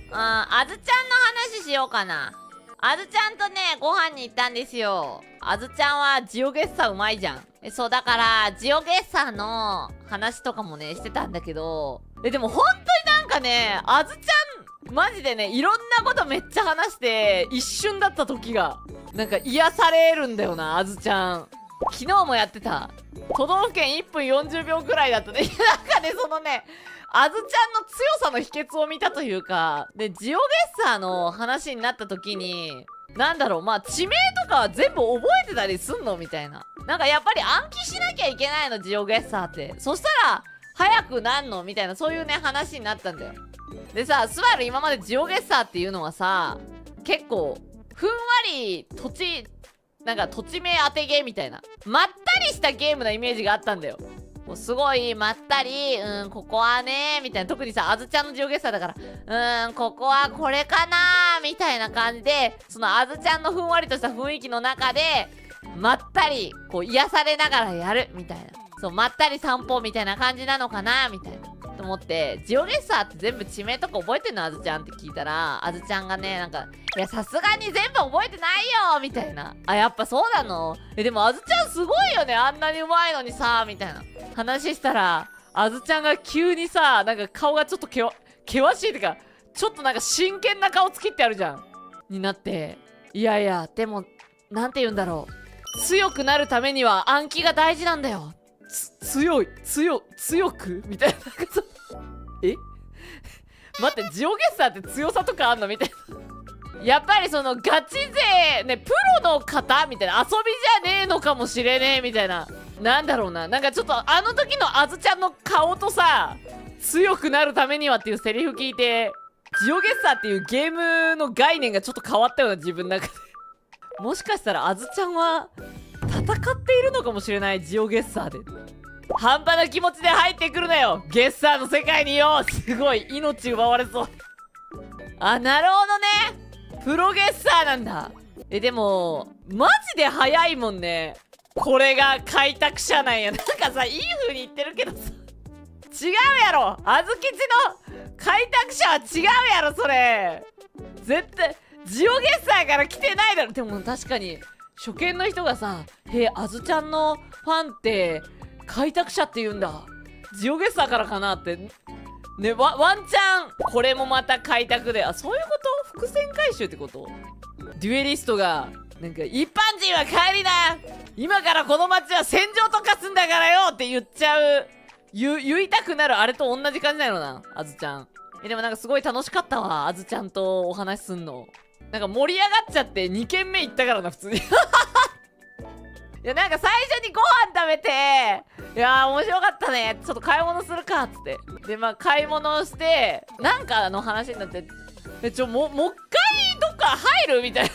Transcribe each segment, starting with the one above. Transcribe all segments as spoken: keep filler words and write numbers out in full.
ああずちゃんの話しようかな。あずちゃんとねご飯に行ったんですよ。あずちゃんはジオゲッサーうまいじゃん。えそうだからジオゲッサーの話とかもねしてたんだけど、えでも本当になんかねあずちゃんマジでねいろんなことめっちゃ話して一瞬だった時がなんか癒されるんだよな。あずちゃん昨日もやってた。都道府県いっぷんよんじゅうびょうくらいだったね。なんかねそのねあずちゃんの強さの秘訣を見たというか、でジオゲッサーの話になった時になんだろう、まあ地名とかは全部覚えてたりすんのみたいな。なんかやっぱり暗記しなきゃいけないのジオゲッサーって。そしたら早くなんのみたいな、そういうね話になったんだよ。でさ、スバル今までジオゲッサーっていうのはさ結構ふんわり土地なんか土地名当てゲーみたいなまったりしたゲームなイメージがあったんだよ。もうすごいまったり、うんここはねみたいな。特にさあずちゃんのジオゲッサーだからうんここはこれかなみたいな感じで、そのあずちゃんのふんわりとした雰囲気の中でまったりこう癒されながらやるみたいな、そうまったり散歩みたいな感じなのかなみたいなと思って、ジオゲッサーって全部地名とか覚えてんのあずちゃんって聞いたら、あずちゃんがねなんかいやさすがに全部覚えてないよみたいな。あやっぱそうなの。えでもあずちゃんすごいよね、あんなにうまいのにさみたいな話したら、あずちゃんが急にさなんか顔がちょっとけわ険しいってかちょっとなんか真剣な顔つきってあるじゃんになって、いやいやでもなんて言うんだろう、強くなるためには暗記が大事なんだよ。強い強強くみたいな。え待ってジオゲッサーって強さとかあんのみたいな。やっぱりそのガチ勢ねプロの方みたいな、遊びじゃねえのかもしれねえみたいな。なんだろうな、なんかちょっとあの時のあずちゃんの顔とさ強くなるためにはっていうセリフ聞いて、ジオゲッサーっていうゲームの概念がちょっと変わったような自分の中で。もしかしたらあずちゃんは戦っているのかもしれない、ジオゲッサーで。半端な気持ちで入ってくるなよゲッサーの世界によ。すごい命奪われそう。あなるほどね、プロゲッサーなんだ。えでもマジで早いもんね。これが開拓者なんや。なんかさいい風に言ってるけどさ違うやろ、あずきちの開拓者は違うやろそれ。絶対ジオゲッサーから来てないだろ。でも確かに初見の人がさ「へえあずちゃんのファンって開拓者って言うんだ、ジオゲッサーからかな」ってね、ワワンチャンこれもまた開拓で、あそういうこと、伏線回収ってこと。デュエリストがなんか「一般人は帰りな、今からこの街は戦場と化すんだからよ」って言っちゃう、言言いたくなるあれと同じ感じなのなあずちゃん。えでもなんかすごい楽しかったわあずちゃんとお話しすんの。なんか盛り上がっちゃってにけんめ行ったからな普通に。いやなんか最初にご飯食べて「いやー面白かったね、ちょっと買い物するか」っつって、でまあ買い物をしてなんかの話になって「えちょももう一回どっか入る?」みたいな。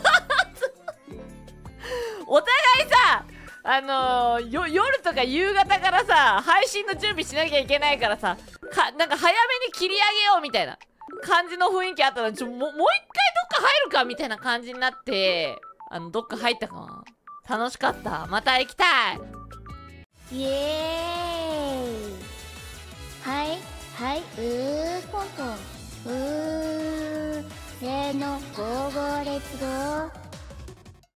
お互いさあのー、よ夜とか夕方からさ配信の準備しなきゃいけないからさかなんか早めに切り上げようみたいな感じの雰囲気あったのに、ちょももう一回どっか入るかみたいな感じになって、あのどっか入ったかな。楽しかった、また行きたい。 イエーイ。はいはいうーポンポンうーせーのゴーゴーレッツゴー。